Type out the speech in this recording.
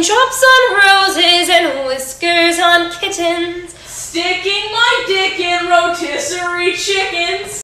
Raindrops on roses and whiskers on kittens. Sticking my dick in rotisserie chickens.